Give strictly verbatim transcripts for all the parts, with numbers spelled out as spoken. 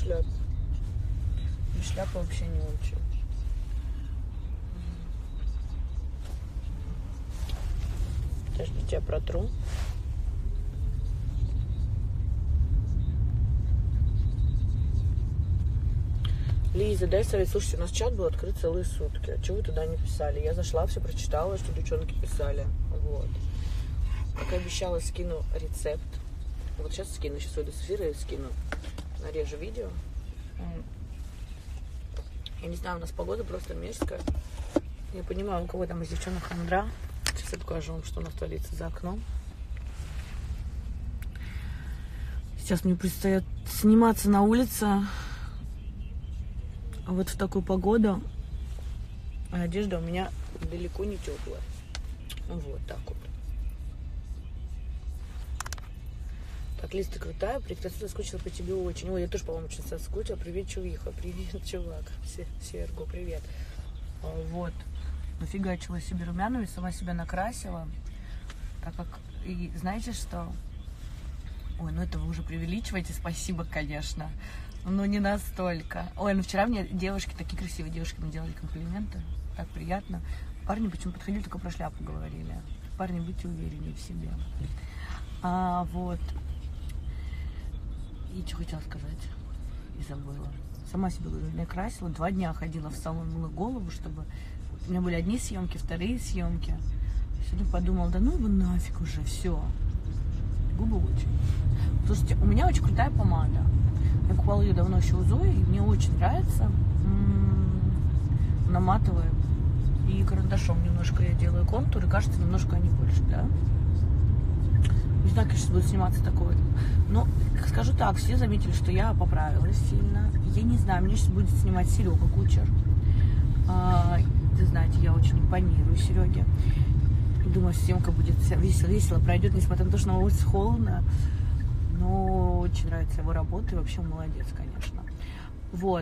шляпе. Без шляпы вообще не очень. Подождите, я протру. Лиза, дай совет. Слушайте, у нас чат был открыт целые сутки. А чего вы туда не писали? Я зашла, все прочитала, что девчонки писали. Вот. Как и обещала, скину рецепт. Вот сейчас скину, сейчас выйду с эфира и скину. Нарежу видео. Я не знаю, у нас погода просто мерзкая. Я понимаю, у кого там из девчонок хандра. Сейчас я покажу вам, что у нас творится за окном. Сейчас мне предстоит сниматься на улице. Вот в такую погоду. А одежда у меня далеко не теплая. Вот так вот. Так, Лиз, ты крутая. Прекрасно соскучила по тебе очень. Ой, я тоже, по-моему, очень соскучила. Привет, чувиха. Привет, чувак. Серго, привет. Вот. Нафигачила себе румянами, сама себя накрасила. Так как, и знаете что? Ой, ну это вы уже преувеличиваете. Спасибо, конечно. Но не настолько. Ой, ну вчера мне девушки, такие красивые девушки, мне делали комплименты. Так приятно. Парни почему подходили, только про шляпу говорили. Парни, будьте увереннее в себе. А, вот. И что хотела сказать? И забыла. Сама себе накрасила. Два дня ходила в салон, мыла голову, чтобы... У меня были одни съемки, вторые съемки. Сегодня подумала, да ну его нафиг уже, все. Губы очень. Слушайте, у меня очень крутая помада. Я покупала ее давно еще у Зои, и мне очень нравится. М-м-м, наматываю. И карандашом немножко я делаю контур, и кажется, немножко они больше, да? Не знаю, конечно, буду сниматься такой. Но скажу так, все заметили, что я поправилась сильно. Я не знаю, мне сейчас будет снимать Серега Кучер. А, вы знаете, я очень импонирую Сереге. Думаю, съемка будет весело, весело пройдет, несмотря на то, что на улице холодно. Но очень нравится его работа, и вообще молодец, конечно. Вот.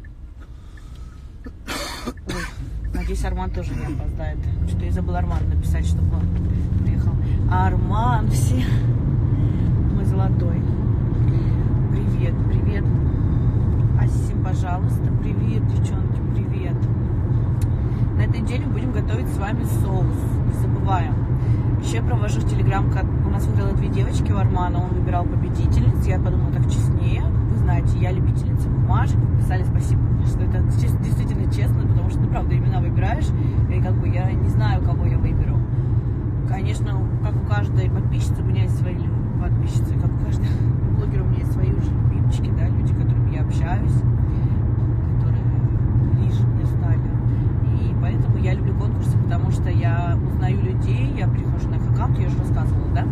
Ой, надеюсь, Арман тоже не опоздает. Что-то я забыла Арману написать, чтобы он приехал. Арман, все. Мой золотой. Привет, привет. Асим, пожалуйста. Привет, девчонки, привет. На этой неделе мы будем готовить с вами соус. Не забываем. Еще я провожу в Телеграм, как у нас выиграло две девочки у Армана, он выбирал победительниц. Я подумала, так честнее. Вы знаете, я любительница бумажек. Писали спасибо, что это действительно честно, потому что, ну, правда, имена выбираешь, и как бы я не знаю, кого я выберу. Конечно, как у каждой подписчицы, у меня есть свои подписчицы, как у каждого блогера у меня есть свои уже любимчики, да, люди, с которыми я общаюсь, которые ближе мне стали. И поэтому я люблю конкурсы, потому что я узнаю людей, я прихожу на их аккаунт, я уже рассказывала, да?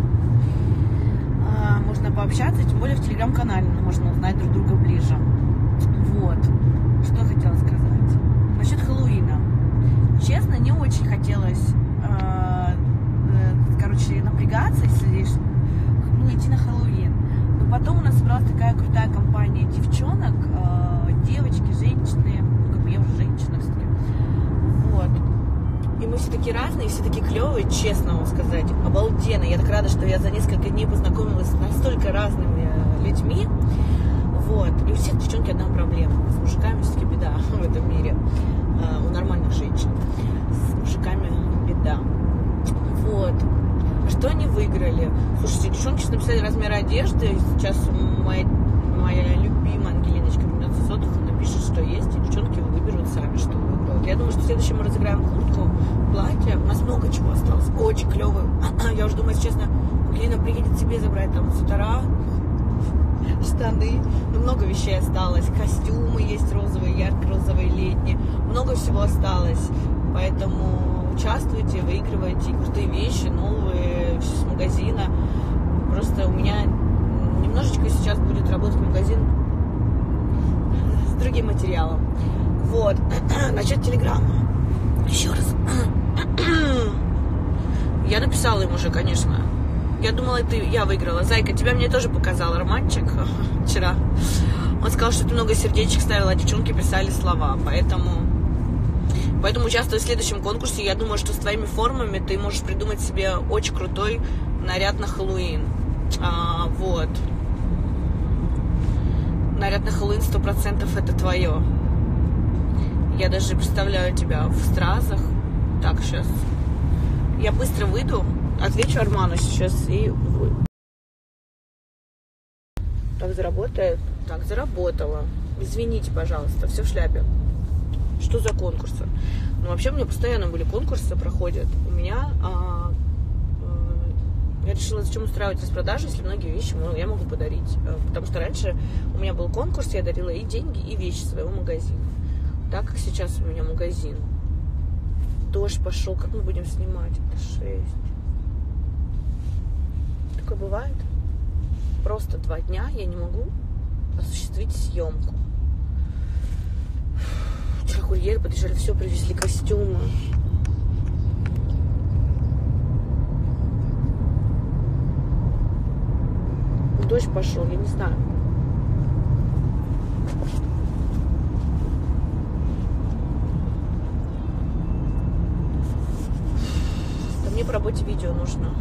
А, можно пообщаться, тем более в телеграм-канале можно узнать друг друга ближе. Вот. Что я хотела сказать. Насчет Хэллоуина. Честно, не очень хотелось, э, э, короче, напрягаться, если ну, идти на Хэллоуин. Но потом у нас собралась такая крутая компания девчонок, э, девочки, женщины, ну, как бы я уже женщина все-таки. Вот. И мы все такие разные, все такие клевые, честно вам сказать, обалденно. Я так рада, что я за несколько дней познакомилась с настолько разными людьми. Вот. И у всех девчонки одна проблема. С мужиками все-таки беда в этом мире. У нормальных женщин. С мужиками беда. Вот. А что они выиграли? Слушайте, девчонки сейчас написали размер одежды. Сейчас моя, моя любимая Ангелиночка вернется с отдыха, напишет, что есть, и девчонки выберут сами, что выиграют. Я думаю, что в следующем мы разыграем куртку, платье. У нас много чего осталось. Очень клевый. Я уже думаю, если честно, Ангелина приедет себе забрать там свитера, штаны, ну, много вещей осталось, костюмы есть розовые, ярко-розовые, летние, много всего осталось, поэтому участвуйте, выигрывайте крутые вещи, новые, все с магазина. Просто у меня немножечко сейчас будет работать магазин с другим материалом. Вот. Насчет телеграмма. Еще раз. Я написала им уже, конечно. Я думала, это я выиграла. Зайка, тебя мне тоже показал романчик вчера. Он сказал, что ты много сердечек ставила, а девчонки писали слова. Поэтому, поэтому участвуй в следующем конкурсе. Я думаю, что с твоими формами ты можешь придумать себе очень крутой наряд на Хэллоуин. А, вот. Наряд на Хэллоуин сто процентов это твое. Я даже представляю тебя в стразах. Так, сейчас. Я быстро выйду, отвечу Арману сейчас и... Так заработает? Так, заработала. Извините, пожалуйста, все в шляпе. Что за конкурсы? Ну, вообще, у меня постоянно были конкурсы, проходят. У меня... А, а, я решила, зачем устраивать распродажи, если многие вещи ну, я могу подарить. Потому что раньше у меня был конкурс, я дарила и деньги, и вещи своего магазина. Так как сейчас у меня магазин. Дождь пошел, как мы будем снимать? Это шесть. Такое бывает. Просто два дня я не могу осуществить съемку. Вчера курьеры подъезжали, все, привезли костюмы. Дождь пошел, я не знаю. Да мне по работе видео нужно.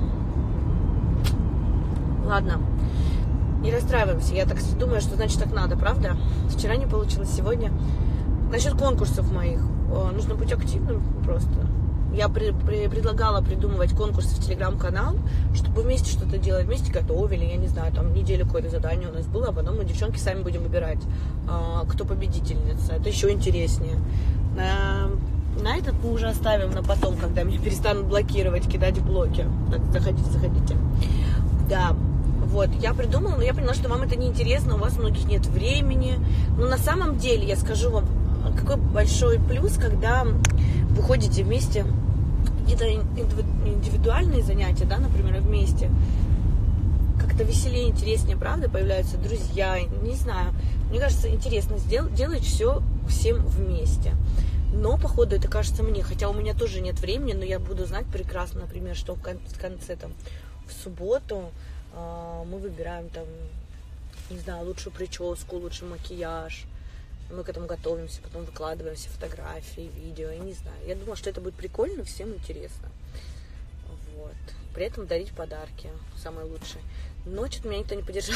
Ладно. Не расстраиваемся, я так думаю, что значит так надо, правда? Вчера не получилось, сегодня. Насчет конкурсов моих, нужно быть активным просто. Я при, при, предлагала придумывать конкурсы в телеграм-канал, чтобы вместе что-то делать, вместе готовили, я не знаю, там неделю какое-то задание у нас было, а потом мы, девчонки, сами будем выбирать, кто победительница. Это еще интереснее. На, на этот мы уже оставим на потом, когда меня перестанут блокировать, кидать блоки. Так, заходите, заходите. Да. Вот, я придумала, но я поняла, что вам это неинтересно, у вас у многих нет времени. Но на самом деле, я скажу вам, какой большой плюс, когда вы ходите вместе, какие-то индивидуальные занятия, да, например, вместе. Как-то веселее, интереснее, правда, появляются друзья, не знаю. Мне кажется, интересно сделать, делать все всем вместе. Но, походу, это кажется мне, хотя у меня тоже нет времени, но я буду знать прекрасно, например, что в конце, там, в субботу мы выбираем там, не знаю, лучшую прическу, лучший макияж. Мы к этому готовимся, потом выкладываем все фотографии, видео, я не знаю. Я думала, что это будет прикольно, всем интересно. Вот. При этом дарить подарки, самые лучшие. Но что-то меня никто не поддержал.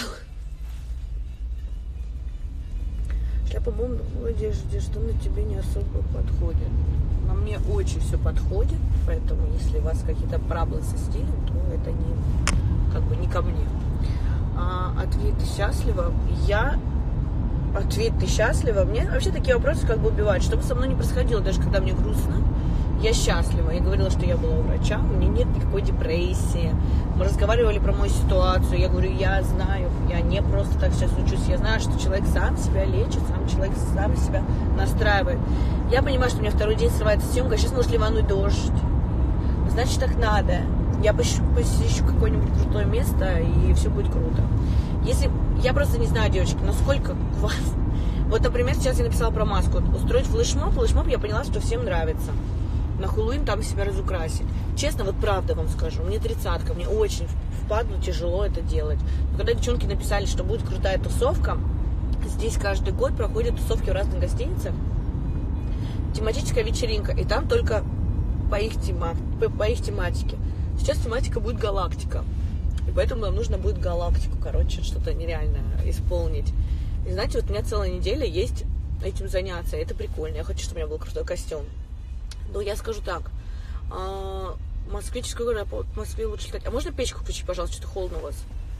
Шляпа бомба в одежде, что на тебе не особо подходит. На мне очень все подходит, поэтому если у вас какие-то проблемы со стилем, то это не... как бы не ко мне. А, ответ «ты счастлива?» Я... Ответ «ты счастлива?» Мне вообще такие вопросы как бы убивают. Что бы со мной ни происходило, даже когда мне грустно, я счастлива. Я говорила, что я была у врача, у меня нет никакой депрессии. Мы разговаривали про мою ситуацию. Я говорю, я знаю, я не просто так сейчас учусь. Я знаю, что человек сам себя лечит, сам человек сам себя настраивает. Я понимаю, что у меня второй день срывается съемка, сейчас может ливануть дождь. Значит, так надо. Я посещу какое-нибудь крутое место, и все будет круто. Если... Я просто не знаю, девочки, насколько у вас... Вот, например, сейчас я написала про маску. Устроить флешмоб. Флешмоб я поняла, что всем нравится. На Хэллоуин там себя разукрасить. Честно, вот правда вам скажу, мне тридцатка, мне очень впадло, тяжело это делать. Но когда девчонки написали, что будет крутая тусовка, здесь каждый год проходят тусовки в разных гостиницах. Тематическая вечеринка. И там только по их, тема... по их тематике. Сейчас тематика будет галактика. И поэтому нам нужно будет галактику, короче, что-то нереальное исполнить. И знаете, вот у меня целая неделя есть этим заняться. И это прикольно. Я хочу, чтобы у меня был крутой костюм. Ну, я скажу так. В Москве, честно говоря, в Москве лучше летать. А можно печку включить, пожалуйста? Что-то холодно у вас.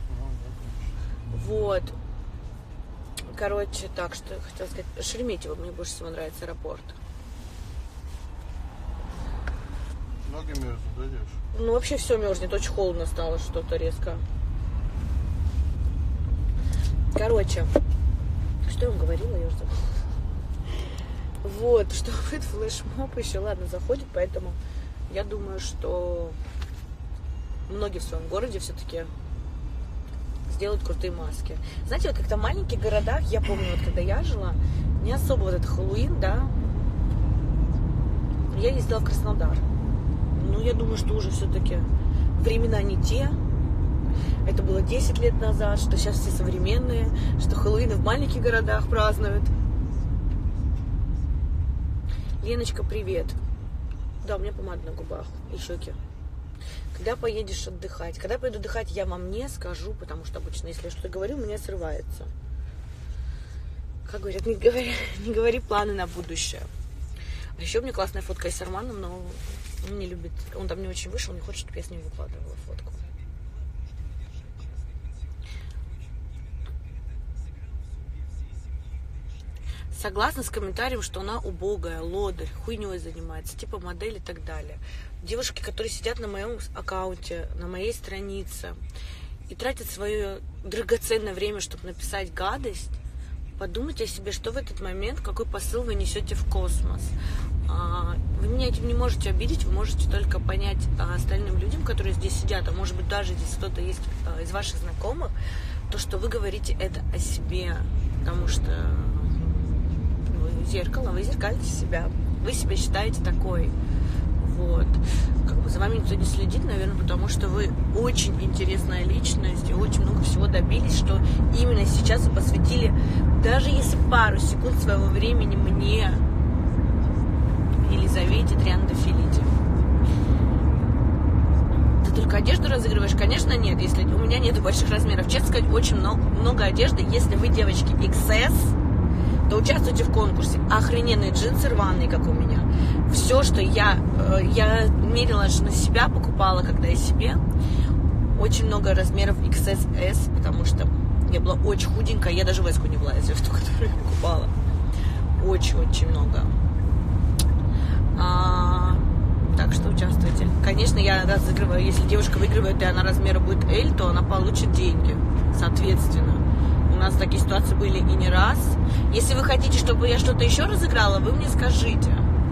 Вот. Короче, так, что я хотела сказать. Шереметьево мне больше всего нравится аэропорт. Ноги мерзнут, да, девушка? Ну, вообще все мерзнет, очень холодно стало что-то резко. Короче, что я вам говорила, я уже забыла. Вот, что будет флешмоб еще, ладно, заходит, поэтому я думаю, что многие в своем городе все-таки сделают крутые маски. Знаете, вот как-то в маленьких городах, я помню, вот когда я жила, не особо вот это Хэллоуин, да, я ездила в Краснодар. Ну, я думаю, что уже все-таки времена не те. Это было десять лет назад, что сейчас все современные, что Хэллоуины в маленьких городах празднуют. Леночка, привет. Да, у меня помада на губах и щеки. Когда поедешь отдыхать? Когда поеду отдыхать, я вам не скажу, потому что обычно, если я что-то говорю, у меня срывается. как говорят, не говори, не говори планы на будущее. А еще у меня классная фотка с Арманом, но он не любит, он там не очень вышел, не хочет, чтобы я с ним выкладывала фотку. Согласна с комментарием, что она убогая, лодырь, хуйней занимается, типа модель и так далее. Девушки, которые сидят на моем аккаунте, на моей странице и тратят свое драгоценное время, чтобы написать гадость, подумайте о себе, что в этот момент, какой посыл вы несете в космос. Вы меня этим не можете обидеть, вы можете только понять остальным людям, которые здесь сидят, а может быть даже здесь кто-то есть из ваших знакомых, то, что вы говорите это о себе, потому что вы зеркало, вы зеркалите себя, вы себя считаете такой. Вот. Как бы за вами никто не следит, наверное, потому что вы очень интересная личность и очень много всего добились, что именно сейчас вы посвятили, даже если пару секунд своего времени мне, Елизавете Триандафилите. Ты только одежду разыгрываешь? Конечно, нет. Если у меня нет больших размеров. Честно сказать, очень много, много одежды. Если вы, девочки, икс эс, то участвуйте в конкурсе. Охрененные джинсы рваные, как у меня. Все, что я, я мерила на себя, покупала, когда я себе. Очень много размеров икс эс эс, потому что я была очень худенькая. Я даже в эску не влазила, в ту, которую я покупала. Очень-очень много. А, так что участвуйте. Конечно, я разыгрываю. Если девушка выигрывает, и она размера будет L, то она получит деньги. Соответственно. У нас такие ситуации были и не раз. Если вы хотите, чтобы я что-то еще разыграла, вы мне скажите.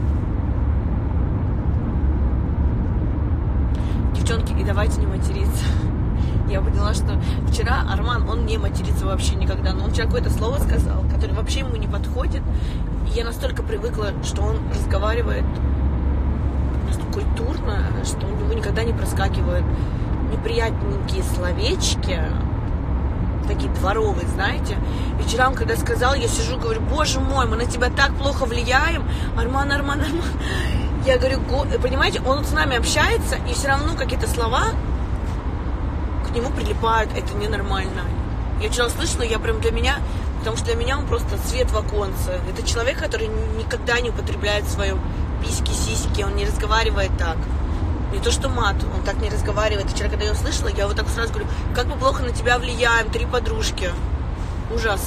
Девчонки, и давайте не материться. Я поняла, что вчера Арман, он не матерится вообще никогда. Но он вчера какое-то слово сказал, которое вообще ему не подходит. И я настолько привыкла, что он разговаривает настолько культурно, что у него никогда не проскакивают неприятненькие словечки, такие дворовые, знаете. И вчера он когда сказал, я сижу, говорю, боже мой, мы на тебя так плохо влияем. Арман, Арман, Арман. Я говорю, понимаете, он с нами общается, и все равно какие-то слова к нему прилипают. Это ненормально. Я вчера услышала, я прям для меня, потому что для меня он просто свет в оконце. Это человек, который никогда не употребляет свою письки, сиськи, он не разговаривает так. Не то что мат, он так не разговаривает. Вчера, когда я услышала, я вот так сразу говорю, как мы плохо на тебя влияем, три подружки. Ужас.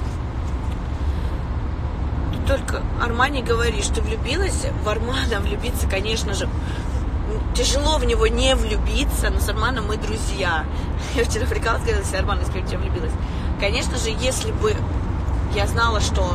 Ты только Армане говоришь, ты влюбилась в Армана, влюбиться, конечно же. Тяжело в него не влюбиться, но с Арманом мы друзья. Я вчера прикалывалась, когда если Арман, если я в тебя влюбилась. Конечно же, если бы я знала, что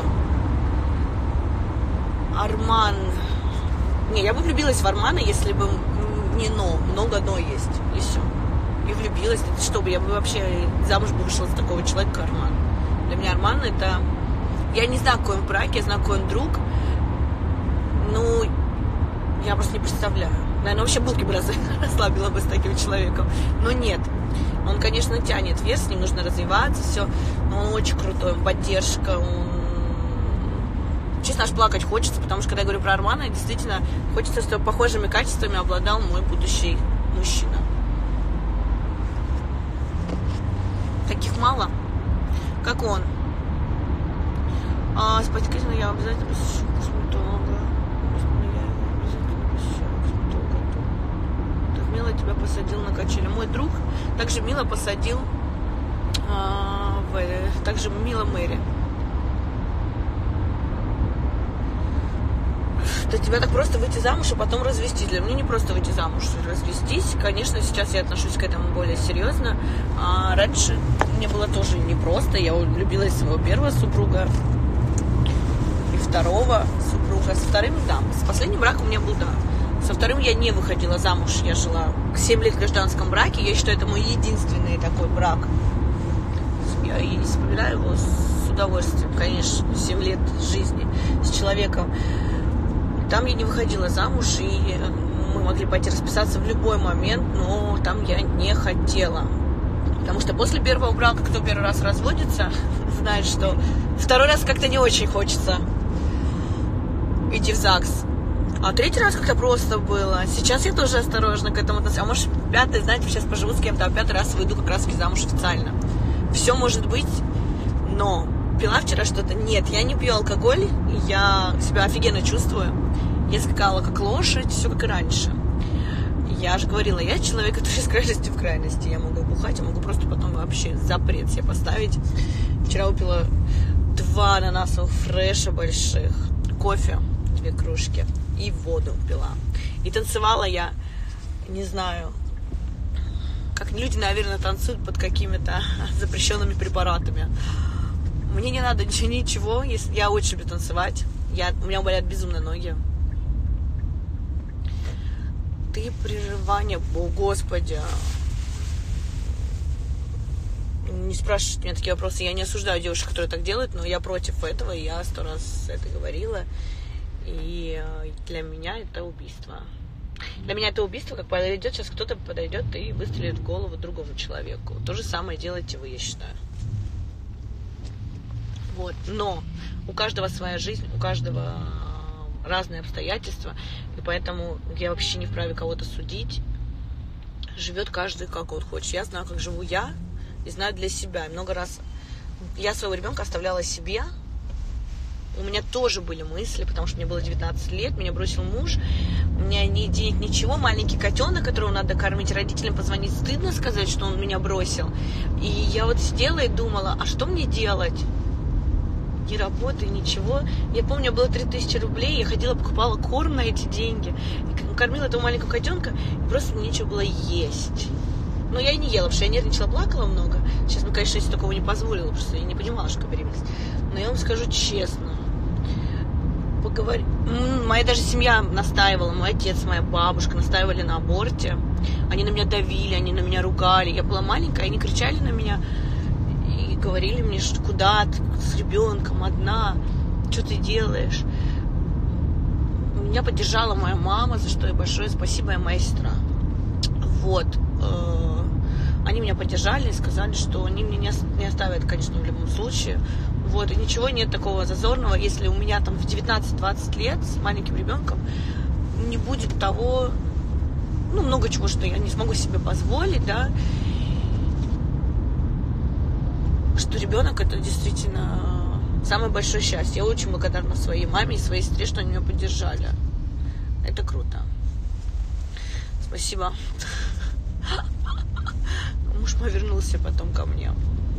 Арман... Не, я бы влюбилась в Армана, если бы не но, много но есть, и все. И влюбилась, это что бы, я бы вообще замуж бы вышла за такого человека, Арман. Для меня Арман это... Я не знаю, какой он брак, я знаю, какой он друг. Ну, я просто не представляю. Наверное, вообще булки бы расслабила бы с таким человеком. Но нет. Он, конечно, тянет вверх, с ним нужно развиваться, все. Но он очень крутой, он поддержка, он... Честно, аж плакать хочется, потому что, когда я говорю про Армана, действительно хочется, чтобы похожими качествами обладал мой будущий мужчина. Таких мало, как он. А, спать, конечно, я обязательно посещу косметолога. Я обязательно посещаю косметолога. Так мило тебя посадил на качели. Мой друг также мило посадил а, в, также мило Мэри. Для тебя так просто выйти замуж, а потом развестись. Для меня не просто выйти замуж, развестись. Конечно, сейчас я отношусь к этому более серьезно. А раньше мне было тоже непросто. Я влюбилась в своего первого супруга и второго супруга. Со вторым, да. С последним браком у меня был, да. Со вторым я не выходила замуж. Я жила семь лет в гражданском браке. Я считаю, это мой единственный такой брак. Я и вспоминаю его с удовольствием, конечно. семь лет жизни с человеком. Там я не выходила замуж, и мы могли пойти расписаться в любой момент, но там я не хотела. Потому что после первого брака, кто первый раз разводится, знает, что второй раз как-то не очень хочется идти в ЗАГС. А третий раз как-то просто было. Сейчас я тоже осторожно к этому отношусь. А может, пятый, знаете, сейчас поживу с кем-то, а пятый раз выйду как раз замуж официально. Все может быть, но пила вчера что-то? Нет, я не пью алкоголь, я себя офигенно чувствую. Я скакала как лошадь, все как и раньше. Я же говорила, я человек, который из крайности в крайности. Я могу бухать, я могу просто потом вообще запрет себе поставить. Вчера выпила два ананасовых фреша больших, кофе, две кружки и воду пила. И танцевала я, не знаю, как люди, наверное, танцуют под какими-то запрещенными препаратами. Мне не надо ничего, ничего, если я очень люблю танцевать. Я, у меня болят безумно ноги. Ты прерывание, о господи. Не спрашивайте меня такие вопросы. Я не осуждаю девушек, которые так делают, но я против этого. И я сто раз это говорила. И для меня это убийство. Для меня это убийство, как подойдет сейчас кто-то подойдет и выстрелит в голову другому человеку. То же самое делаете вы, я считаю. Вот. Но у каждого своя жизнь, у каждого разные обстоятельства, и поэтому я вообще не вправе кого-то судить. Живет каждый как он хочет. Я знаю, как живу я, и знаю для себя. И много раз я своего ребенка оставляла себе. У меня тоже были мысли, потому что мне было девятнадцать лет, меня бросил муж, у меня ни денег, ничего, маленький котенок, которого надо кормить, родителям позвонить, стыдно сказать, что он меня бросил. И я вот сидела и думала, а что мне делать? Ни работы, ничего. Я помню, было три тысячи рублей, я ходила, покупала корм на эти деньги, и кормила этого маленького котенка, и просто мне нечего было есть. Но я и не ела, потому что я нервничала, плакала много. Сейчас бы, конечно, себе такого не позволила, потому что я не понимала, что беременность. Но я вам скажу честно, поговори... моя даже семья настаивала, мой отец, моя бабушка настаивали на аборте. Они на меня давили, они на меня ругали. Я была маленькая, они кричали на меня и говорили мне, что куда ты с ребенком одна, что ты делаешь. Меня поддержала моя мама, за что ей большое спасибо, и моя сестра. Вот. Они меня поддержали и сказали, что они меня не оставят, конечно, в любом случае. Вот, и ничего нет такого зазорного, если у меня там в девятнадцать-двадцать лет с маленьким ребенком не будет того, ну, много чего, что я не смогу себе позволить, да, что ребенок это действительно самое большое счастье. Я очень благодарна своей маме и своей сестре, что они меня поддержали. Это круто. Спасибо. Муж повернулся потом ко мне.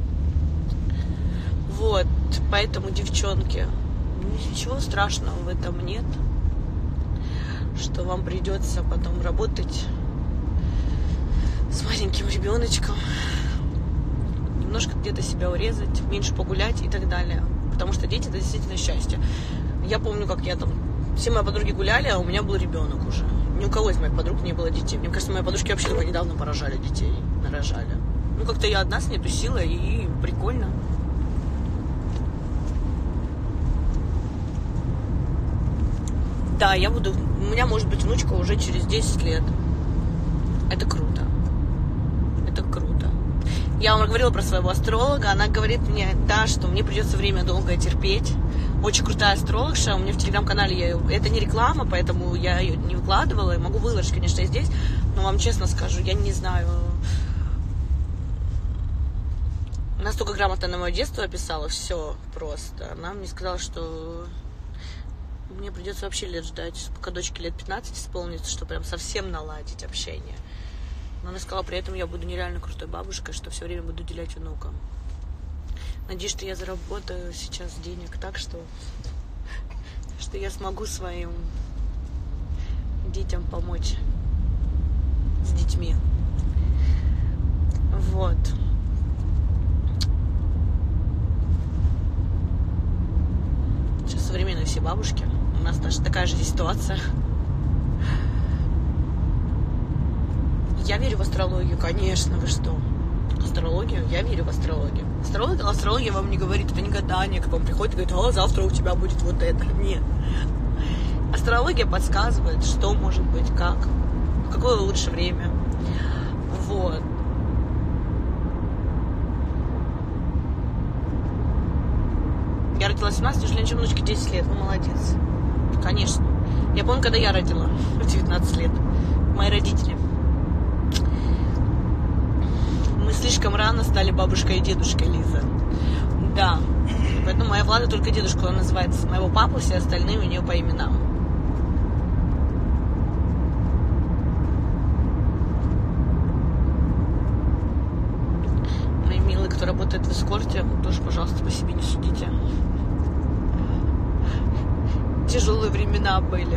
Вот, поэтому, девчонки, ничего страшного в этом нет, что вам придется потом работать с маленьким ребеночком, немножко где-то себя урезать, меньше погулять и так далее, потому что дети — это действительно счастье. Я помню, как я там, все мои подруги гуляли, а у меня был ребенок уже. Ни у кого из моих подруг не было детей. Мне кажется, мои подружки вообще только недавно порожали детей, нарожали. Ну, как-то я одна с ней тусила, и прикольно. Да, я буду... У меня может быть внучка уже через десять лет. Это круто. Это круто. Я вам говорила про своего астролога. Она говорит мне, да, что мне придется время долгое терпеть. Очень крутая астрологша. У меня в телеграм-канале я ее... Это не реклама, поэтому я ее не выкладывала. Я могу выложить, конечно, и здесь. Но вам честно скажу, я не знаю... Настолько грамотно на мое детство описала. Все просто. Она мне сказала, что... Мне придется вообще лет ждать, пока дочке лет пятнадцать исполнится, чтобы прям совсем наладить общение. Но она сказала, при этом я буду нереально крутой бабушкой, что все время буду уделять внукам. Надеюсь, что я заработаю сейчас денег так, что, что я смогу своим детям помочь с детьми. Вот. Сейчас современные все бабушки. У нас даже такая же ситуация. Я верю в астрологию, конечно, вы что? Астрологию? Я верю в астрологию. Астрология, астрология вам не говорит, это не гадание, к вам приходит и говорит, о, завтра у тебя будет вот это. Нет. Астрология подсказывает, что может быть, как, в какое лучше время. Вот. Я родилась в семнадцать, уже ничем внучке десять лет. Ну, молодец. Конечно. Я помню, когда я родила в девятнадцать лет. Мои родители. Мы слишком рано стали бабушкой и дедушкой, Лиза. Да. Поэтому моя Влада только дедушку называет с моего папы, все остальные у нее по именам. Мои милые, кто работает в эскорте, тоже, пожалуйста, по себе не судите. Тяжелые времена были.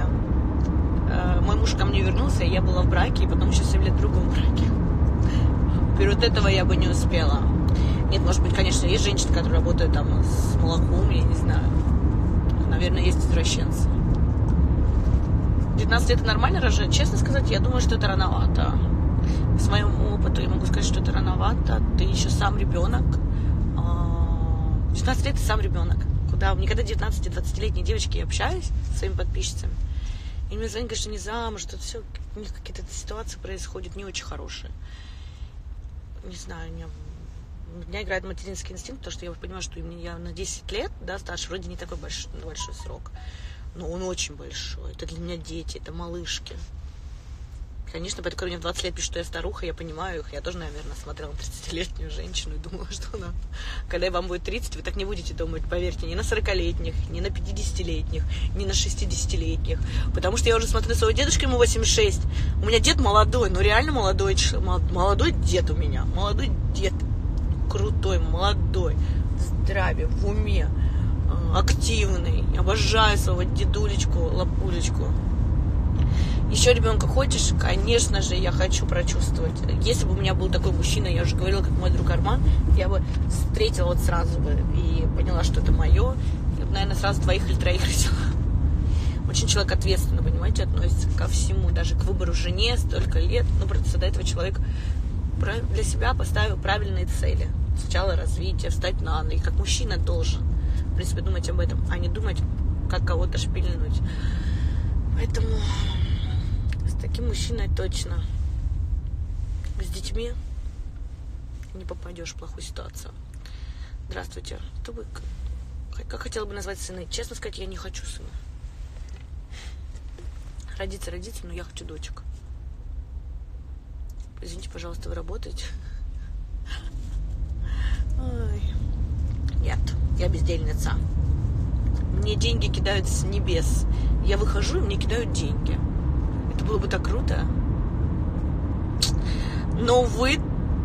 Мой муж ко мне вернулся, и я была в браке, и потом еще семь лет в другом браке. Перед этого я бы не успела. Нет, может быть, конечно, есть женщины, которые работают там с молоком, я не знаю. Наверное, есть извращенцы. девятнадцать лет это нормально рожать? Честно сказать, я думаю, что это рановато. С моим опытом я могу сказать, что это рановато. Ты еще сам ребенок. девятнадцать лет ты сам ребенок. Куда никогда девятнадцати-двадцатилетние девочки общаюсь с своими подписчицами. И мне звонят, говорят, что не замуж, что все, у них какие-то ситуации происходят не очень хорошие. Не знаю, у меня, у меня играет материнский инстинкт, потому что я понимаю, что я на десять лет, да, старше, вроде не такой большой, большой срок, но он очень большой. Это для меня дети, это малышки. Конечно, поэтому, когда мне в двадцать лет пишут, что я старуха, я понимаю их. Я тоже, наверное, смотрела на тридцатилетнюю женщину и думала, что она... Когда вам будет тридцать, вы так не будете думать, поверьте, ни на сорокалетних, ни на пятидесятилетних, ни на шестидесятилетних. Потому что я уже смотрю на своего дедушку, ему восемьдесят шесть. У меня дед молодой, ну реально молодой, молодой дед у меня. Молодой дед, крутой, молодой, в здравии, в уме, активный. Обожаю своего дедулечку, лапулечку. Еще ребенка хочешь? Конечно же, я хочу прочувствовать. Если бы у меня был такой мужчина, я уже говорила, как мой друг Арман, я бы встретила вот сразу бы и поняла, что это мое. Я бы, наверное, сразу двоих или троих родила. Очень человек ответственно, понимаете, относится ко всему, даже к выбору жене столько лет. Ну, просто до этого человек для себя поставил правильные цели. Сначала развитие, встать на ноги, как мужчина должен, в принципе, думать об этом, а не думать, как кого-то шпильнуть. Поэтому... С таким мужчиной точно с детьми не попадешь в плохую ситуацию. Здравствуйте. Кто бы, как хотела бы назвать сына? Честно сказать, я не хочу сына. Родиться, родиться, но я хочу дочек. Извините, пожалуйста, вы работаете? Ой. Нет, я бездельница. Мне деньги кидают с небес. Я выхожу, и мне кидают деньги. Это было бы так круто. Но вы...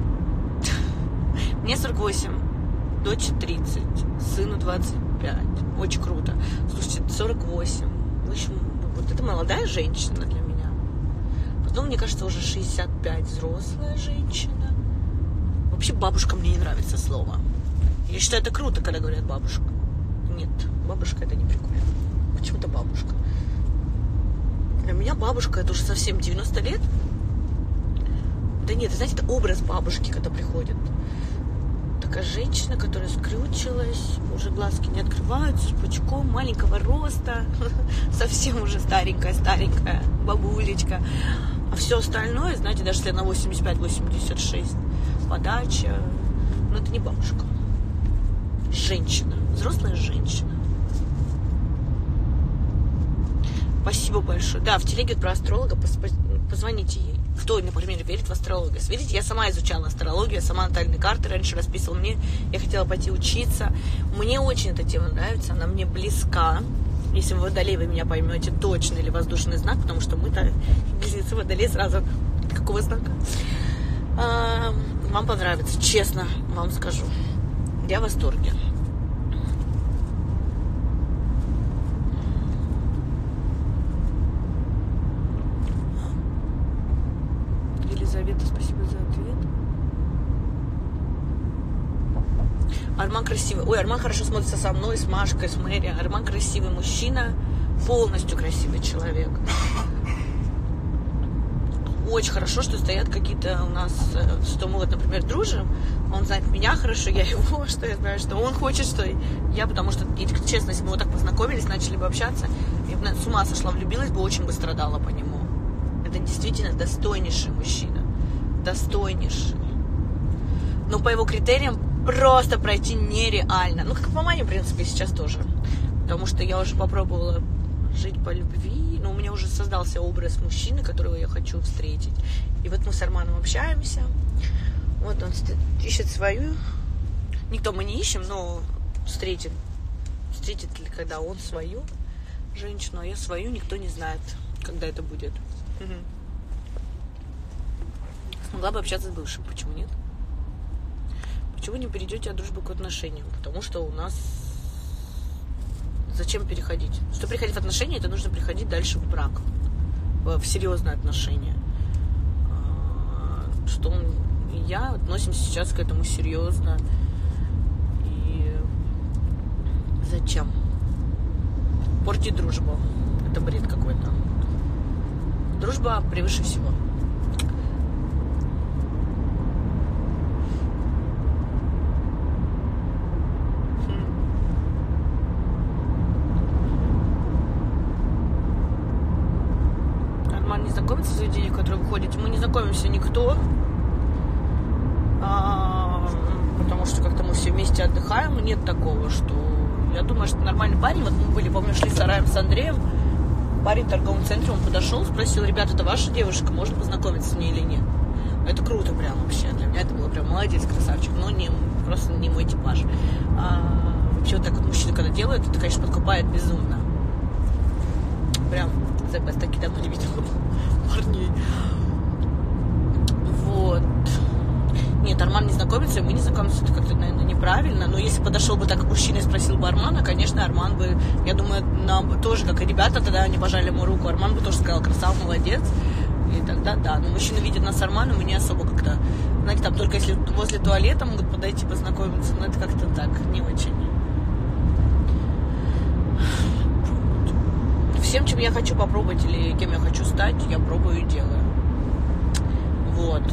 Мне сорок восемь, дочь тридцать, сыну двадцать пять. Очень круто. Слушайте, сорок восемь. В общем, вот это молодая женщина для меня. Потом, мне кажется, уже шестьдесят пять, взрослая женщина. Вообще бабушка мне не нравится слово. Я считаю, это круто, когда говорят бабушка. Нет, бабушка это не прикольно. Почему-то бабушка. Для меня бабушка это уже совсем девяносто лет. Да нет, знаете, это образ бабушки, когда приходит. Такая женщина, которая скрючилась, уже глазки не открываются, с пучком, маленького роста, совсем уже старенькая-старенькая бабулечка. А все остальное, знаете, даже если она восемьдесят пять - восемьдесят шесть, подача, но это не бабушка. Женщина, взрослая женщина. Спасибо большое. Да, в телеге про астролога, позвоните ей. Кто, например, верит в астролога? Видите, я сама изучала астрологию, я сама натальные карты раньше расписывала. Мне, я хотела пойти учиться. Мне очень эта тема нравится, она мне близка. Если вы водолей, вы меня поймете точно, или воздушный знак, потому что мы-то близнецы водолей сразу. Какого знака? А, вам понравится, честно вам скажу. Я в восторге. Елизавета, спасибо за ответ. Арман красивый. Ой, Арман хорошо смотрится со мной, с Машкой, с Мэри. Арман красивый мужчина, полностью красивый человек. Очень хорошо, что стоят какие-то у нас, что мы вот, например, дружим. Он знает меня хорошо, я его, что я знаю, что он хочет, что я, потому что, честно, если бы мы вот так познакомились, начали бы общаться, я бы с ума сошла, влюбилась бы, очень бы страдала по нему. Это действительно достойнейший мужчина. Достойнейший. Но по его критериям просто пройти нереально. Ну, как по моим, в принципе, сейчас тоже. Потому что я уже попробовала жить по любви, но у меня уже создался образ мужчины, которого я хочу встретить. И вот мы с Арманом общаемся. Вот он ищет свою. Никто мы не ищем, но встретит. Встретит ли когда он свою женщину, а я свою, никто не знает, когда это будет. Угу. Смогла бы общаться с бывшим, почему нет? Почему не перейдете от дружбы к отношениям? Потому что у нас... Зачем переходить? Что переходить в отношения, это нужно переходить дальше в брак, в серьезные отношения. Что он и я относимся сейчас к этому серьезно. И зачем? Портить дружбу. Это бред какой-то. Дружба превыше всего. Арман не знакомится с заведением, в которое вы ходите. Мы не знакомимся никто. А, потому что как-то мы все вместе отдыхаем. И нет такого, что... Я думаю, что нормальный парень. Вот мы были, помню, шли с Араем, с Андреем. Парень в торговом центре, он подошел, спросил: ребята, это ваша девушка, можно познакомиться с ней или нет? Это круто прям вообще. Для меня это было прям молодец, красавчик. Но не, просто не мой типаж. А, вообще вот так вот мужчина, когда делает, это, конечно, подкупает безумно. Прям, за бест, таки давно не видела парней. Вот. Нет, Арман не знакомится, и мы не знакомимся, это как-то, наверное, неправильно. Но если подошел бы так мужчина и спросил бы Армана, конечно, Арман бы, я думаю, нам тоже, как и ребята, тогда они пожали ему руку, Арман бы тоже сказал: красав, молодец. И тогда да. Но мужчина видит нас с Арманом, и не особо как-то, знаете, там только если возле туалета могут подойти познакомиться, но это как-то так, не очень. Всем, чем я хочу попробовать или кем я хочу стать, я пробую и делаю. Вот.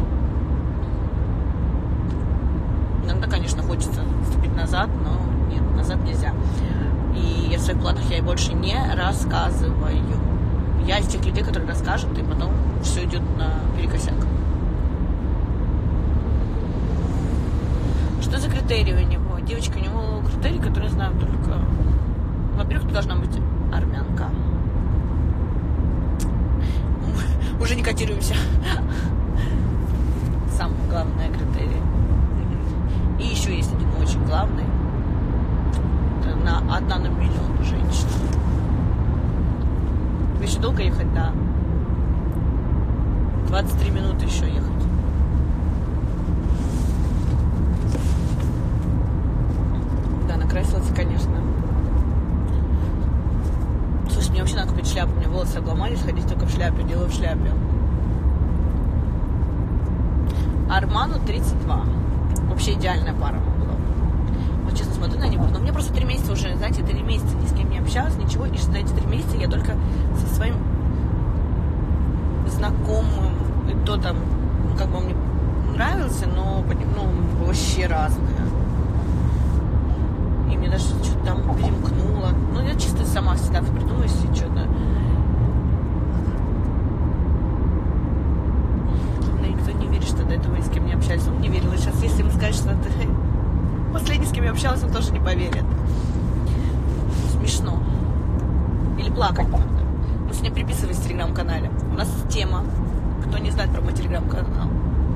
Иногда, конечно, хочется ступить назад, но нет, назад нельзя. И о своих планах я и больше не рассказываю. Я из тех людей, которые расскажут, и потом все идет наперекосяк. Что за критерии у него? Девочка, у него критерии, которые знаю только... Во-первых, ты должна быть армянка. Уже не котируемся. Самое главное критерий. И еще есть один очень главный. Это на одна на миллион женщин. Вы еще долго ехать? Да. двадцать три минуты еще ехать. Да, накрасилась, конечно. Слушай, мне вообще надо купить шляпу. У меня волосы обломались, ходить только в шляпе. Делаю в шляпе. Арману тридцать два. Вообще идеальная пара была. Вот честно смотрю на него. Но мне просто три месяца уже, знаете, три месяца ни с кем не общалась, ничего. И за эти три месяца я только со своим знакомым, и то там, ну, как бы он мне нравился, но, ну, вообще разное. И мне даже что-то там перемкнуло. Ну, я чисто сама всегда придумаю, если что-то. Что до этого и с кем не общались. Он не верил. И сейчас, если ему скажешь, что ты последний, с кем я общалась, он тоже не поверит. Смешно. Или плакать надо. Мы с ней переписывались в телеграм-канале. У нас тема. Кто не знает про мой телеграм-канал.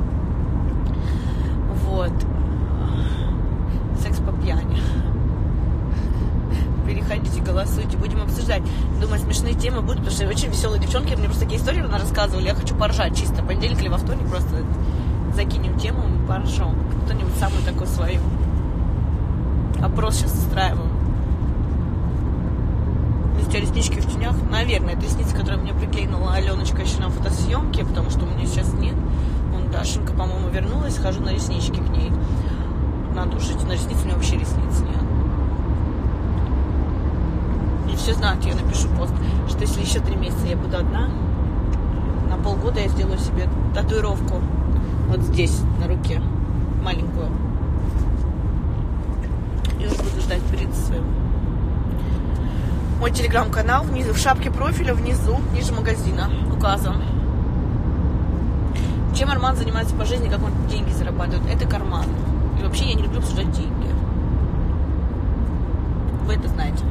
Вот. Секс по пьяни. Переходите, голосуйте, будем обсуждать. Думаю, смешные темы будут, потому что очень веселые девчонки. Мне просто такие истории рассказывали. Я хочу поржать чисто. Понедельник или во вторник просто закинем тему, мы поржем. Кто-нибудь самый такой свой. Опрос сейчас устраиваем. Есть у тебя реснички в тенях? Наверное, это ресницы, которые мне приклеила Аленочка еще на фотосъемке, потому что у меня сейчас нет. Вон Дашенька, по-моему, вернулась. Хожу на реснички к ней. Надо уж идти на ресницы, у меня вообще ресниц нет. И все знают, я напишу пост, что если еще три месяца я буду одна, на полгода я сделаю себе татуировку вот здесь, на руке, маленькую. И уже буду ждать принца своего. Мой телеграм-канал внизу, в шапке профиля, внизу, ниже магазина указан. Чем Арман занимается по жизни, как он деньги зарабатывает? Это карман. И вообще я не люблю обсуждать деньги. Вы это знаете.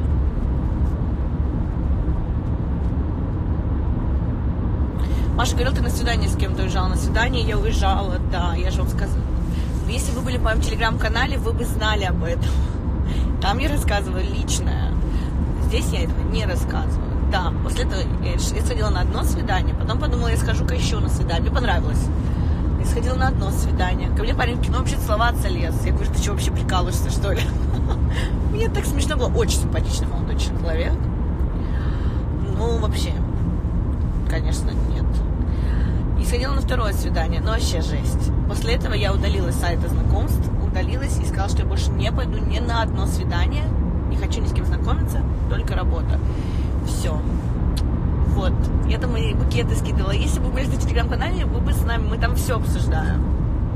Маша говорила, ты на свидание с кем-то уезжала. На свидание я уезжала, да, я же вам сказала. Если вы были по моему телеграм-канале, вы бы знали об этом. Там я рассказываю личное. Здесь я этого не рассказываю. Да, после этого я сходила на одно свидание, потом подумала, я схожу-ка еще на свидание. Мне понравилось. Я сходила на одно свидание. Ко мне парень в кино вообще целоваться лез. Я говорю, ты что, вообще прикалываешься, что ли? Мне так смешно было. Очень симпатичный молодой человек. Ну, вообще, конечно, нет. И сходила на второе свидание. Ну, вообще жесть. После этого я удалилась с сайта знакомств, удалилась и сказала, что я больше не пойду ни на одно свидание. Не хочу ни с кем знакомиться, только работа. Все. Вот. Я там и букеты скидывала. Если бы вы были на телеграм-канале, вы бы с нами, мы там все обсуждаем.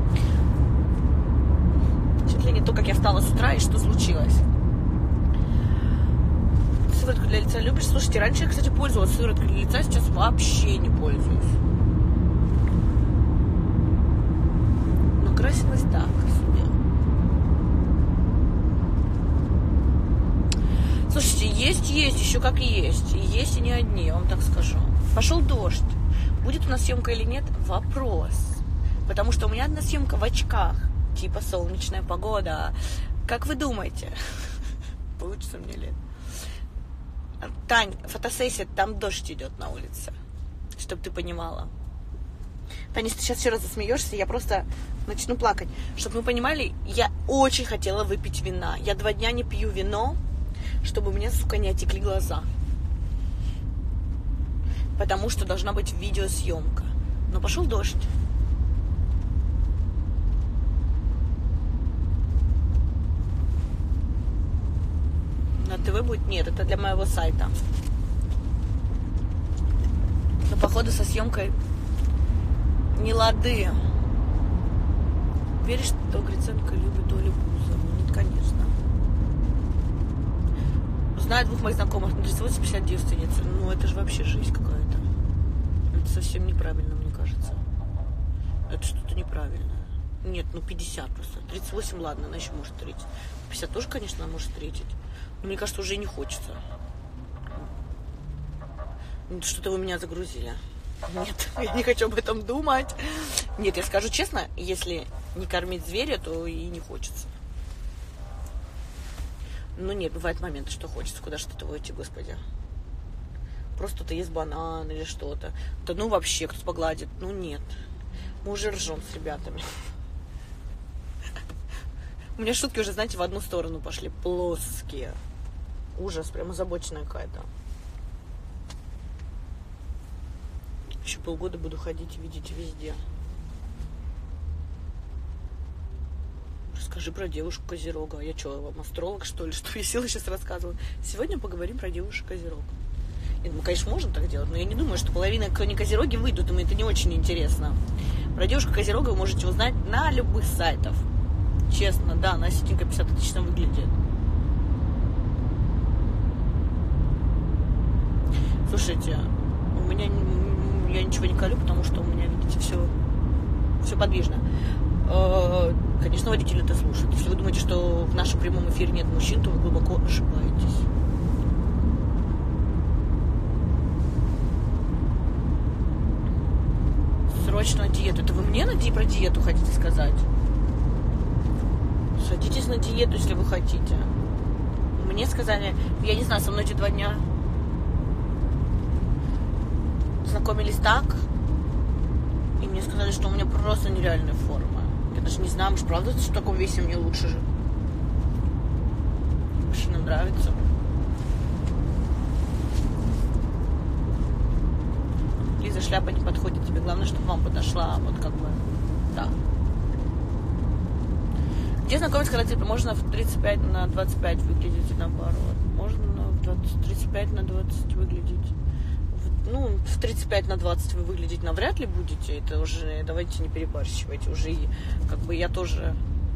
Чуть ли не то, как я встала с утра и что случилось. Сыворотку для лица любишь? Слушайте, раньше я, кстати, пользовалась сывороткой для лица, сейчас вообще не пользуюсь. Но красилась так себе. Слушайте, есть, есть, еще как есть. И есть, и не одни, я вам так скажу. Пошел дождь. Будет у нас съемка или нет? Вопрос. Потому что у меня одна съемка в очках. Типа солнечная погода. Как вы думаете? Получится мне ли? Тань, фотосессия, там дождь идет на улице. Чтобы ты понимала. Таня, если ты сейчас еще раз засмеешься, я просто начну плакать. Чтобы вы понимали, я очень хотела выпить вина. Я два дня не пью вино, чтобы у меня, сука, не отекли глаза. Потому что должна быть видеосъемка. Но пошел дождь. На ТВ будет? Нет, это для моего сайта. Но походу со съемкой не лады. Веришь, что Гриценко любит Олю Бузову? Нет, конечно. Знаю двух моих знакомых на тридцать восемь пятьдесят девственницы. Ну, это же вообще жизнь какая-то. Это совсем неправильно, мне кажется. Это что-то неправильное. Нет, ну пятьдесят просто. тридцать восемь, ладно, она еще может третить. пятьдесят тоже, конечно, она может третить. Но мне кажется, уже и не хочется. Что-то вы меня загрузили. Нет, я не хочу об этом думать. Нет, я скажу честно, если не кормить зверя, то и не хочется. Ну нет, бывают моменты, что хочется. Куда что-то выйти, господи. Просто то есть банан или что-то. Да ну вообще, кто-то погладит. Ну нет. Мы уже ржем с ребятами. У меня шутки уже, знаете, в одну сторону пошли. Плоские. Ужас, прям озабоченная какая-то. Еще полгода буду ходить и видеть везде. Расскажи про девушку Козерога. Я что, вам астролог, что ли? Что я сила сейчас рассказываю? Сегодня поговорим про девушек Козерог. Нет, мы, конечно, можем так делать, но я не думаю, что половина, кто не Козероги, выйдут, им это не очень интересно. Про девушку Козерога вы можете узнать на любых сайтах. Честно, да, она сетинка пятьдесят отлично выглядит. Слушайте, у меня я ничего не колю, потому что у меня, видите, все, все подвижно. Конечно, водители это слушают. Если вы думаете, что в нашем прямом эфире нет мужчин, то вы глубоко ошибаетесь. Срочно на диету. Это вы мне на ди- про диету хотите сказать? Садитесь на диету, если вы хотите. Мне сказали, я не знаю, со мной эти два дня знакомились так, и мне сказали, что у меня просто нереальная форма. Я даже не знаю, может, правда, что в таком весе мне лучше же. Мужчинам нравится. Лиза, шляпа не подходит тебе. Главное, чтобы вам подошла. Вот как бы, да. Где знакомиться, когда типа можно в тридцать пять на двадцать пять выглядеть, наоборот. Можно в тридцать пять на двадцать выглядеть. Ну, в тридцать пять на двадцать вы выглядеть навряд ли будете. Это уже, давайте не перебарщивайте. Уже, как бы, я тоже...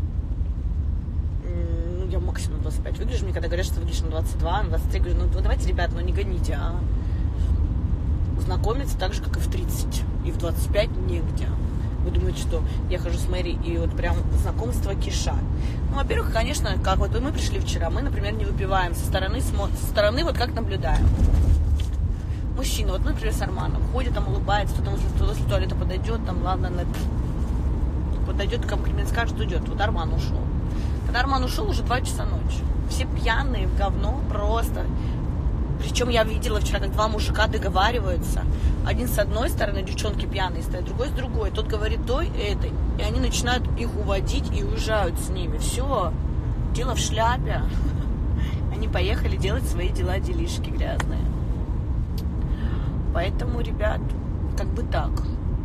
Ну, я максимум двадцать пять выгляжу. Мне когда говорят, что ты выглядишь на двадцать два, на двадцать три, говорю, ну, давайте, ребят, ну, не гоните, а... Знакомиться так же, как и в тридцать. И в двадцать пять негде. Вы думаете, что я хожу с Мэри, и вот прям знакомство киша. Ну, во-первых, конечно, как вот мы пришли вчера, мы, например, не выпиваем. Со стороны, со стороны вот как наблюдаем. Мужчина, вот, например, с Арманом, ходит, там, улыбается, потом возле туалета подойдет, там, ладно, подойдет, комплимент скажет, уйдет. Вот Арман ушел. Когда Арман ушел, уже два часа ночи. Все пьяные, в говно просто. Причем я видела вчера, как два мужика договариваются. Один с одной стороны, девчонки пьяные стоят, другой с другой. Тот говорит той, этой. И они начинают их уводить и уезжают с ними. Все, дело в шляпе. Они поехали делать свои дела, делишки грязные. Поэтому, ребят, как бы так.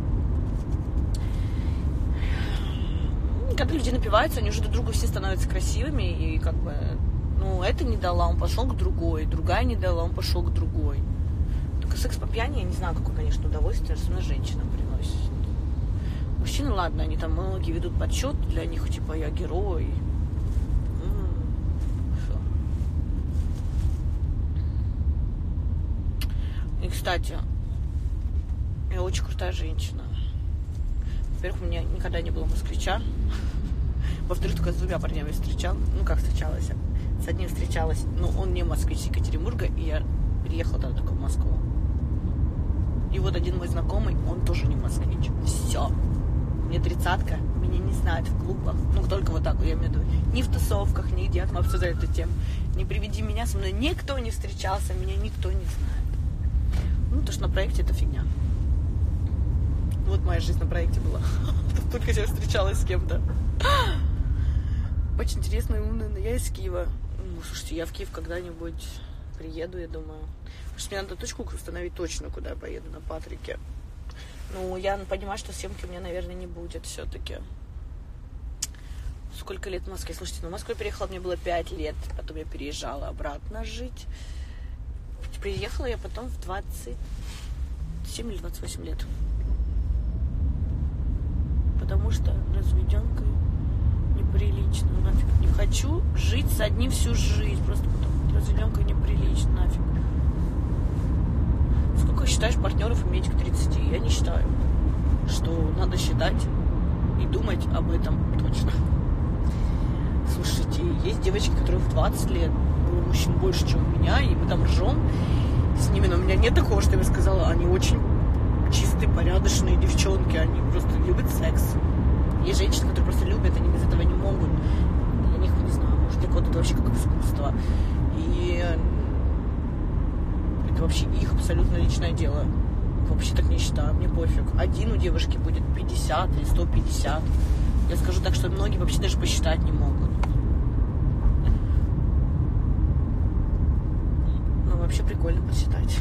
Когда люди напиваются, они уже друг другу все становятся красивыми. И как бы, ну, это не дала, он пошел к другой. Другая не дала, он пошел к другой. Только секс по пьяни, я не знаю, какое, конечно, удовольствие, особенно женщинам приносит. Мужчины, ладно, они там многие ведут подсчет, для них, типа, я герой. И, кстати, я очень крутая женщина. Во-первых, у меня никогда не было москвича. Во-вторых, только с двумя парнями встречал. Ну, как встречалась. С одним встречалась, но он не москвич, из Екатеринбурга, и я переехала тогда только в Москву. И вот один мой знакомый, он тоже не москвич. Все. Мне тридцатка, меня не знают в клубах. Ну, только вот так, я имею в виду. Ни в тусовках, нигде мы обсуждаем эту тему. Не приведи меня, со мной никто не встречался, меня никто не знает. Ну, то, что на проекте это фигня. Вот моя жизнь на проекте была. Только я встречалась с кем-то. Очень интересно и умно, но я из Киева. Ну, слушайте, я в Киев когда-нибудь приеду, я думаю. Потому что мне надо точку установить точно, куда я поеду на Патрике. Ну, я понимаю, что съемки у меня, наверное, не будет все-таки. Сколько лет в Москве? Слушайте, ну, в Москву я переехала, мне было пять лет. Потом я переезжала обратно жить. Приехала я потом в двадцать семь или двадцать восемь лет. Потому что разведенкой неприлично. Нафиг. Не хочу жить с одним всю жизнь. Просто потому что разведенкой неприлично. Нафиг. Сколько считаешь партнеров иметь к тридцати? Я не считаю. Что надо считать и думать об этом точно. Слушайте, есть девочки, которые в двадцать лет было мужчин больше, чем у меня, и мы там ржем с ними, но у меня нет такого, что я бы сказала, они очень чистые, порядочные девчонки, они просто любят секс. Есть женщины, которые просто любят, они без этого не могут. Для них, не знаю, может, для кого-то это вообще как искусство. И это вообще их абсолютно личное дело. Вообще так не считаю, мне пофиг. Один у девушки будет пятьдесят или сто пятьдесят. Я скажу так, что многие вообще даже посчитать не могут. Ну, вообще прикольно посчитать.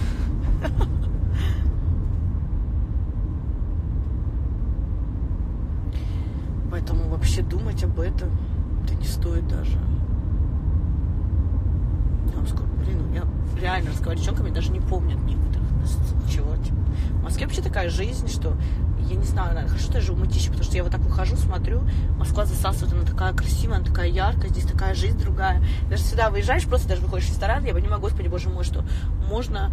Поэтому вообще думать об этом это не стоит даже. Я вам скажу, блин, я реально разговариваю с девчонками, даже не помнят некоторых. Чего, типа. В Москве вообще такая жизнь, что я не знаю, наверное, хорошо даже у Мытищи, потому что я вот так выхожу, смотрю, Москва засасывает, она такая красивая, она такая яркая, здесь такая жизнь другая. Даже сюда выезжаешь, просто даже выходишь в ресторан, я понимаю, господи, боже мой, что можно...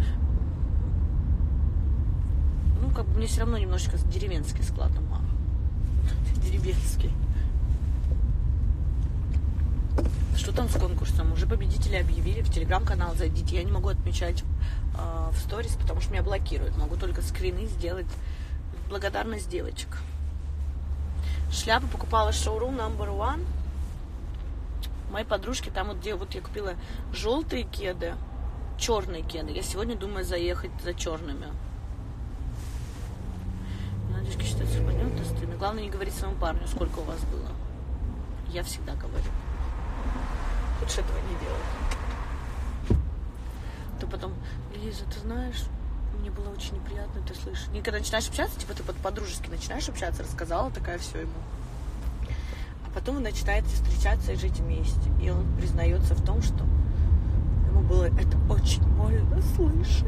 Ну, как бы мне все равно немножечко деревенский склад ума. Деревенский. Что там с конкурсом? Уже победителей объявили, в телеграм-канал зайдите. Я не могу отмечать э, в сторис, потому что меня блокируют. Могу только скрины сделать. Благодарность девочек. Шляпу покупала в шоурум номер один. Моей подружки, там вот где вот я купила желтые кеды, черные кеды. Я сегодня думаю заехать за черными. Надежки считается, что пойдем, это стыдно. Главное не говорить своему парню, сколько у вас было. Я всегда говорю. Лучше этого не делать. То потом, Лиза, ты знаешь, мне было очень неприятно, ты слышишь. И когда начинаешь общаться, типа ты по-дружески начинаешь общаться, рассказала такая все ему. А потом вы начинаете встречаться и жить вместе. И он признается в том, что ему было это очень больно слышать.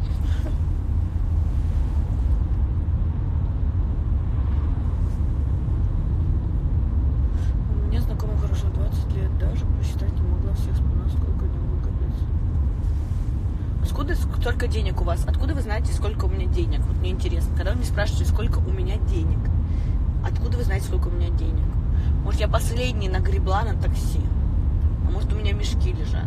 У меня знакомых хорошо двадцать лет, даже посчитать не могла всех спина, сколько не было, капец. Откуда столько денег у вас? Откуда вы знаете, сколько у меня денег? Вот мне интересно. Когда вы меня спрашиваете, сколько у меня денег, откуда вы знаете, сколько у меня денег? Может, я последний нагребла на такси? А может, у меня мешки лежат?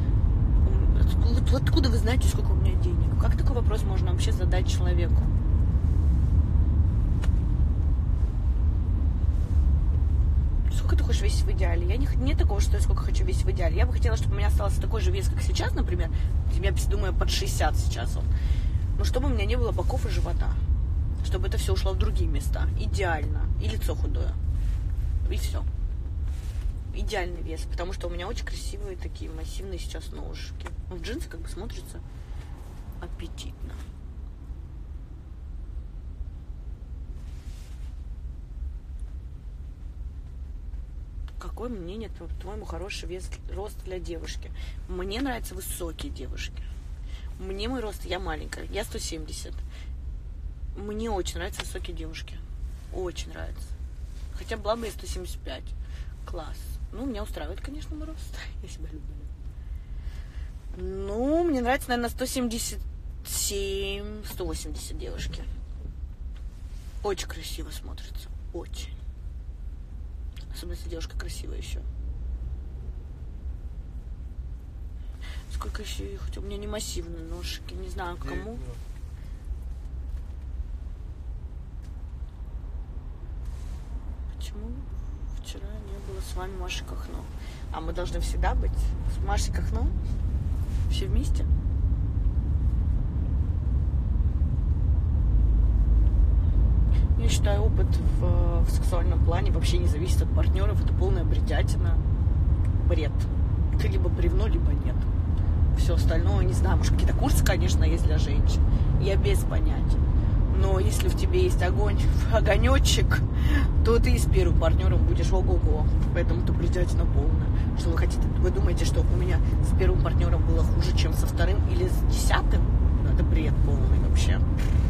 Откуда вы знаете, сколько у меня денег? Как такой вопрос можно вообще задать человеку? Сколько ты хочешь весить в идеале? Я не, не такого, что я сколько хочу весить в идеале. Я бы хотела, чтобы у меня остался такой же вес, как сейчас, например. Я думаю, под шестьдесят сейчас он. Но чтобы у меня не было боков и живота. Чтобы это все ушло в другие места. Идеально. И лицо худое. И все. Идеальный вес. Потому что у меня очень красивые такие массивные сейчас ножки. Ну, в джинсы как бы смотрится аппетитно. Какое мнение, по-твоему, хороший вес, рост для девушки? Мне нравятся высокие девушки. Мне мой рост, я маленькая, я сто семьдесят. Мне очень нравятся высокие девушки. Очень нравится. Хотя была бы я сто семьдесят пять. Класс. Ну, меня устраивает, конечно, мой рост. Я себя люблю. Ну, мне нравится, наверное, сто семьдесят семь, сто восемьдесят девушки. Очень красиво смотрится. Очень. Особенно, если девушка красивая еще. Сколько еще их? У меня не массивные ножки. Не знаю, к кому. Почему вчера не было с вами Маши Кахно? А мы должны всегда быть с Машей Кахно? Все вместе? Я считаю, опыт в, в сексуальном плане вообще не зависит от партнеров. Это полная бредятина. Бред. Ты либо бревно, либо нет. Все остальное, не знаю, может, какие-то курсы, конечно, есть для женщин. Я без понятия. Но если в тебе есть огонь, огонечек, то ты и с первым партнером будешь ого-го. Поэтому это бредятина полная. Что вы хотите? Вы думаете, что у меня с первым партнером было хуже, чем со вторым или с десятым? Ну, это бред полный вообще.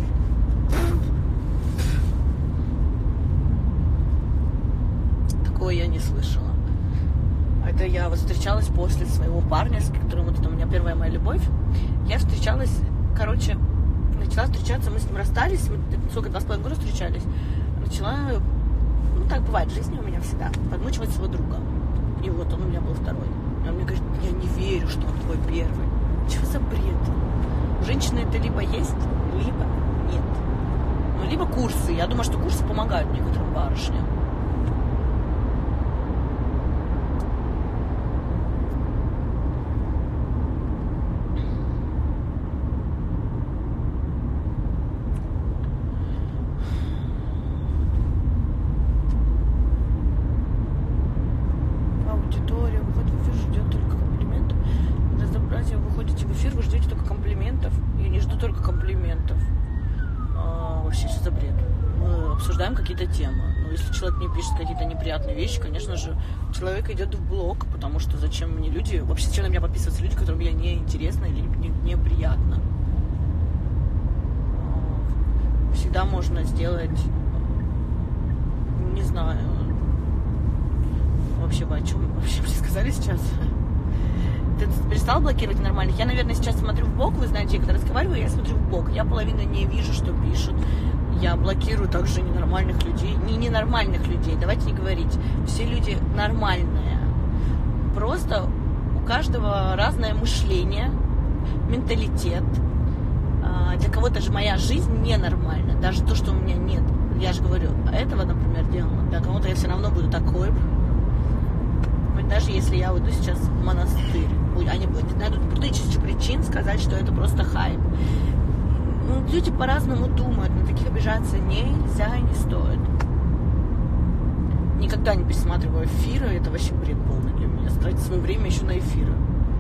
Такое я не слышала. Это я вот встречалась после своего парня, с которым вот это у меня первая моя любовь. Я встречалась, короче, начала встречаться, мы с ним расстались, вот сколько, два с половиной года встречались. Начала, ну так бывает в жизни у меня всегда, подмучивать своего друга. И вот он у меня был второй. И он мне говорит, я не верю, что он твой первый. Чего за бред? У женщины это либо есть, либо нет. Ну, либо курсы. Я думаю, что курсы помогают некоторым барышням. Какие-то темы. Но если человек мне пишет какие-то неприятные вещи, конечно же, человек идет в блог, потому что зачем мне люди, вообще зачем на меня подписываются люди, которым я не интересна или не, неприятно. Всегда можно сделать, не знаю, вообще вы о чем вообще мне сказали сейчас? Ты перестал блокировать нормальных? Я, наверное, сейчас смотрю в бок, вы знаете, я когда разговариваю, я смотрю в бок, я половину не вижу, что пишут. Я блокирую также ненормальных людей. Не ненормальных людей, давайте не говорить. Все люди нормальные. Просто у каждого разное мышление, менталитет. Для кого-то же моя жизнь ненормальна. Даже то, что у меня нет. Я же говорю, этого, например, делала. Для кого-то я все равно буду такой. Даже если я уйду сейчас в монастырь. Они найдут тысячу причин сказать, что это просто хайп. Ну, люди по-разному думают, на таких обижаться нельзя и не стоит. Никогда не пересматриваю эфиры, это вообще бред полный для меня. Тратить свое время еще на эфиры.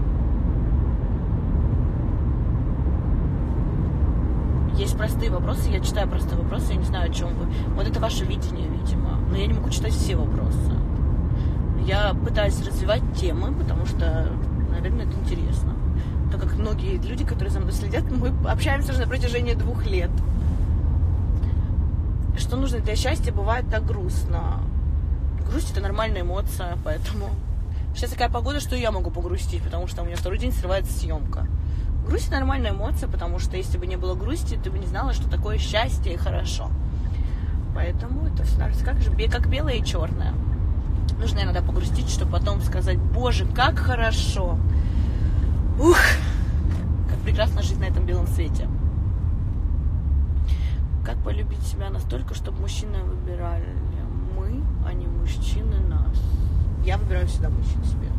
Есть простые вопросы, я читаю простые вопросы, я не знаю, о чем вы. Вот это ваше видение, видимо. Но я не могу читать все вопросы. Я пытаюсь развивать темы, потому что, наверное, это интересно. Так как многие люди, которые за мной следят, мы общаемся уже на протяжении двух лет. Что нужно для счастья, бывает так грустно. Грусть – это нормальная эмоция, поэтому... Сейчас такая погода, что я могу погрустить, потому что у меня второй день срывается съемка. Грусть – это нормальная эмоция, потому что если бы не было грусти, ты бы не знала, что такое счастье и хорошо. Поэтому это все нравится, как же, как белое и черное. Нужно иногда погрустить, чтобы потом сказать, боже, как хорошо. Ух, как прекрасна жизнь на этом белом свете. Как полюбить себя настолько, чтобы мужчины выбирали мы, а не мужчины нас? Я выбираю всегда мужчин себе.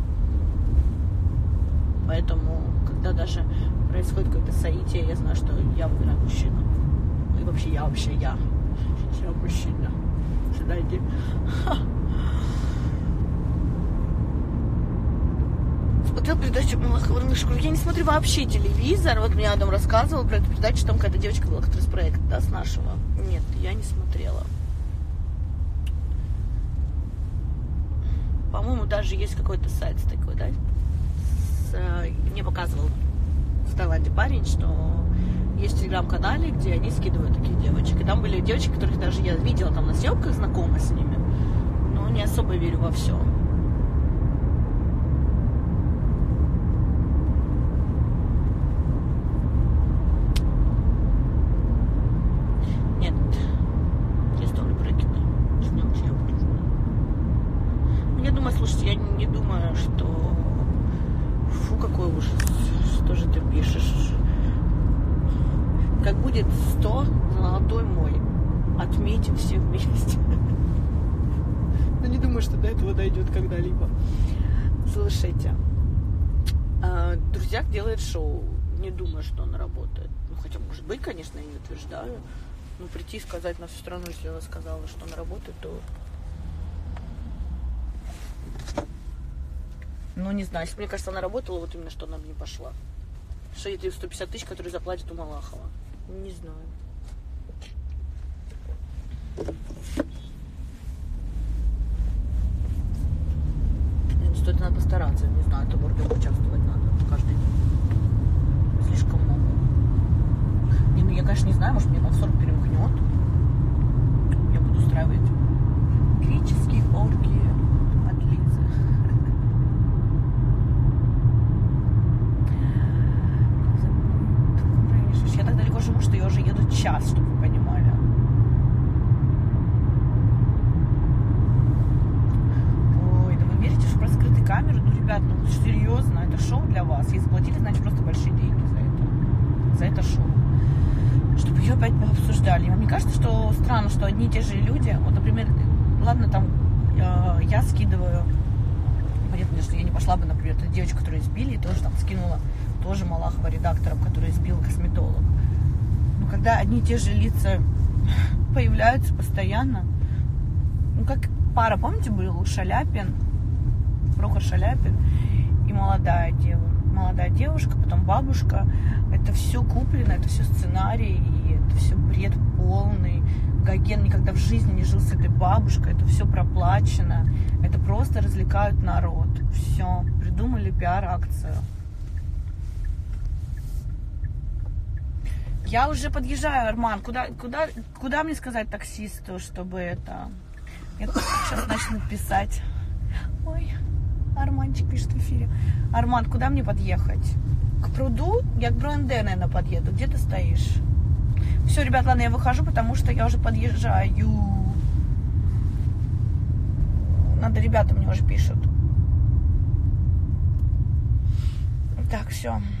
Поэтому, когда даже происходит какое-то соитие, я знаю, что я выбираю мужчину. И вообще я, вообще я. Я мужчина. Сюда иди. Смотрел передачу Малахова в школе. Я не смотрю вообще телевизор. Вот мне Адам рассказывал про эту передачу, там какая-то девочка была, которая с проекта, да, с нашего. Нет, я не смотрела. По-моему, даже есть какой-то сайт такой, да? С, мне показывал в Таиланде парень, что есть в телеграм-канале, где они скидывают таких девочек. И там были девочки, которых даже я видела там на съемках, знакома с ними. Но не особо верю во все. Нет. Я ставлю брекеты. Я думаю, слушайте, я не думаю, что... Фу, какой ужас. Что же ты пишешь? Как будет сто, золотой мой. Отметим все вместе. Но не думаю, что до этого дойдет когда-либо. Слушайте. Друзьяк делает шоу. Не думаю, что он работает. Ну, хотя, может быть, конечно, я не утверждаю. Но прийти и сказать на всю страну, если она сказала, что он работает, то... Ну, не знаю, если мне кажется, она работала, вот именно, что она мне пошла. Что эти сто пятьдесят тысяч, которые заплатят у Малахова. Не знаю. Что-то надо постараться, не знаю, это борьбе участвовать надо каждый день. Слишком много. Не, ну я, конечно, не знаю, может, мне там сорок перемкнет. Я буду устраивать греческие оргии от Лизы. Я так далеко живу, что я уже еду час, чтобы вы понимали. Ой, да вы верите, что про скрытые камеры? Ну, ребят, ну серьезно, это шоу для вас. Если заплатили, значит, просто большие деньги за это. За это шоу. Чтобы ее опять пообсуждали. Вам не кажется, что странно, что одни и те же люди, вот, например, ладно, там, э, я скидываю, понятно, что я не пошла бы, например, эту девочку, которую избили, и тоже там скинула тоже Малахова редактором, который избил косметолог. Но когда одни и те же лица появляются постоянно, ну, как пара, помните, был Шаляпин, Прохор Шаляпин и молодая девушка. Молодая девушка, потом бабушка. Это все куплено, это все сценарий, и это все бред полный. Гоген никогда в жизни не жил с этой бабушкой, это все проплачено. Это просто развлекают народ. Все, придумали пиар-акцию. Я уже подъезжаю, Арман. Куда, куда, куда мне сказать таксисту, чтобы это... Я сейчас начну писать. Ой, Арманчик пишет в эфире. Арман, куда мне подъехать? К пруду? Я к БРНД, наверное, подъеду. Где ты стоишь? Все, ребят, ладно, я выхожу, потому что я уже подъезжаю. Надо, ребята мне уже пишут. Так, все.